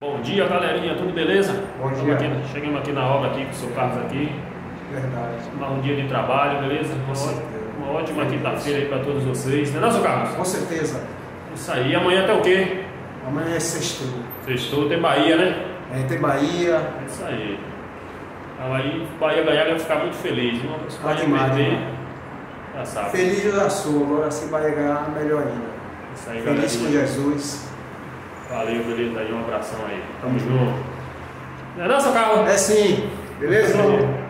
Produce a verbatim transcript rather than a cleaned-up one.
Bom dia, galerinha, tudo beleza? Bom Estamos dia. Aqui, chegamos aqui na obra aqui com o seu Carlos aqui. Verdade. Um dia de trabalho, beleza? Uma, Com ó- certeza. uma ótima quinta-feira aí para todos vocês, não é não, seu Carlos? Com certeza. Isso aí, amanhã tem o quê? Amanhã é sexto. Sextou, tem Bahia, né? É, tem Bahia. É isso aí. Então aí, Bahia ganhar, vai ficar muito feliz. Não? Se Bahia demais, perder, né? já sabe. Feliz eu já sou. Agora se Bahia ganhar, melhor ainda. Isso aí, Feliz com galerinha. Jesus. Valeu, beleza? Aí, um abração aí. Tamo junto. Não é não, seu Carlos? É sim. Beleza, irmão?